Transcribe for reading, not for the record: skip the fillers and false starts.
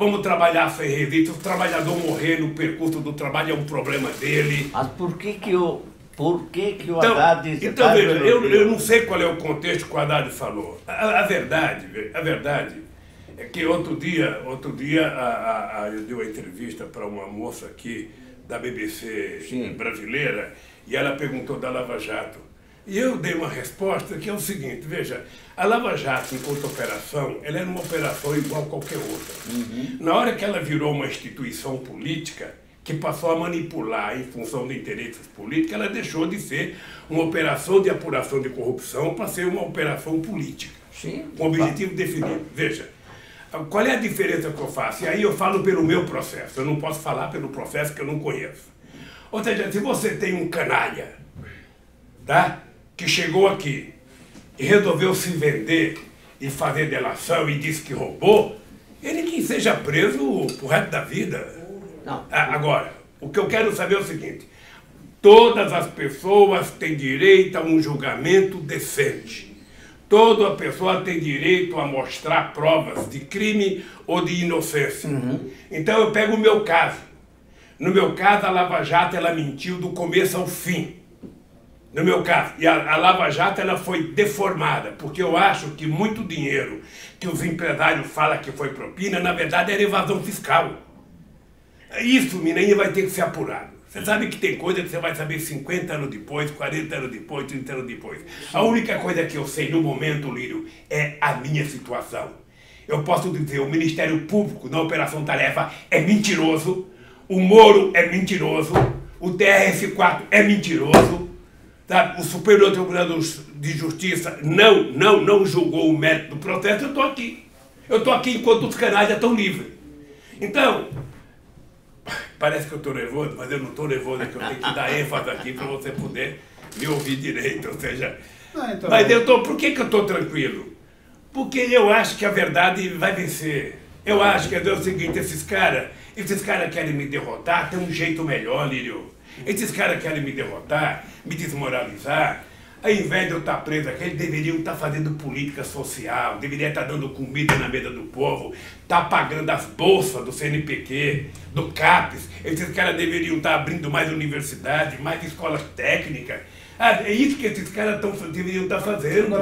Vamos trabalhar sem resíduos. Se o trabalhador morrer no percurso do trabalho é um problema dele. Mas por que o Então, Haddad... então veja, eu não sei qual é o contexto que o Haddad falou. A verdade é que outro dia eu dei uma entrevista para uma moça aqui da BBC Sim. brasileira e ela perguntou da Lava Jato. E eu dei uma resposta que é o seguinte, veja, a Lava Jato, enquanto operação, ela era uma operação igual a qualquer outra. Na hora que ela virou uma instituição política, que passou a manipular em função de interesses políticos, ela deixou de ser uma operação de apuração de corrupção para ser uma operação política. Sim. Com objetivo definido. Veja, qual é a diferença que eu faço? E aí eu falo pelo meu processo, eu não posso falar pelo processo que eu não conheço. Ou seja, se você tem um canalha, tá? Que chegou aqui e resolveu se vender e fazer delação e disse que roubou, ele que seja preso pro resto da vida. Não. Agora, o que eu quero saber é o seguinte, todas as pessoas têm direito a um julgamento decente. Toda pessoa tem direito a mostrar provas de crime ou de inocência. Então eu pego o meu caso. No meu caso, a Lava Jato ela mentiu do começo ao fim. No meu caso, e a Lava Jato ela foi deformada, porque eu acho que muito dinheiro que os empresários falam que foi propina, na verdade era evasão fiscal. Isso, menino, vai ter que ser apurado. Você sabe que tem coisa que você vai saber 50 anos depois, 40 anos depois, 30 anos depois. A única coisa que eu sei no momento, Lírio, é a minha situação. Eu posso dizer, o Ministério Público na Operação Tarefa é mentiroso, o Moro é mentiroso, o TRF4 é mentiroso, sabe? O Superior Tribunal de Justiça não julgou o mérito do processo, eu estou aqui. Eu estou aqui enquanto os canais já estão livres. Então, parece que eu estou nervoso, mas eu não estou nervoso, é que eu tenho que dar ênfase aqui para você poder me ouvir direito, ou seja... Então... Mas por que eu estou tranquilo? Porque eu acho que a verdade vai vencer. Eu acho que é o seguinte, esses caras querem me derrotar, tem um jeito melhor, Lírio. Esses caras querem me derrotar, me desmoralizar. Ao invés de eu estar preso aqui, eles deveriam estar fazendo política social, deveriam estar dando comida na mesa do povo, estar pagando as bolsas do CNPq, do CAPES. Esses caras deveriam estar abrindo mais universidades, mais escolas técnicas. É isso que esses caras deveriam estar fazendo.